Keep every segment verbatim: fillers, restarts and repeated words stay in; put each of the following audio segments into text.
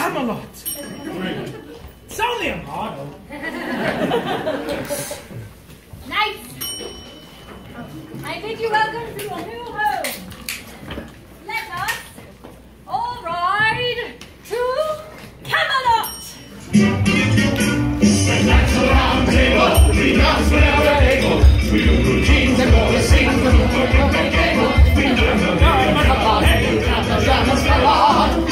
Camelot. It's only a model. Nice. I bid you welcome to a new home. Let us all ride to Camelot. When that's the round table, we dance whenever able. We do routines and all the scenes, we do work and make cable. We do the music and the party, we have the dramas for lot.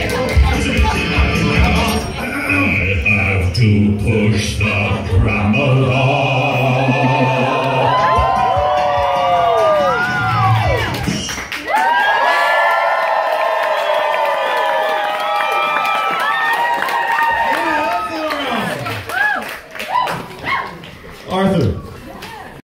I have to push the grammar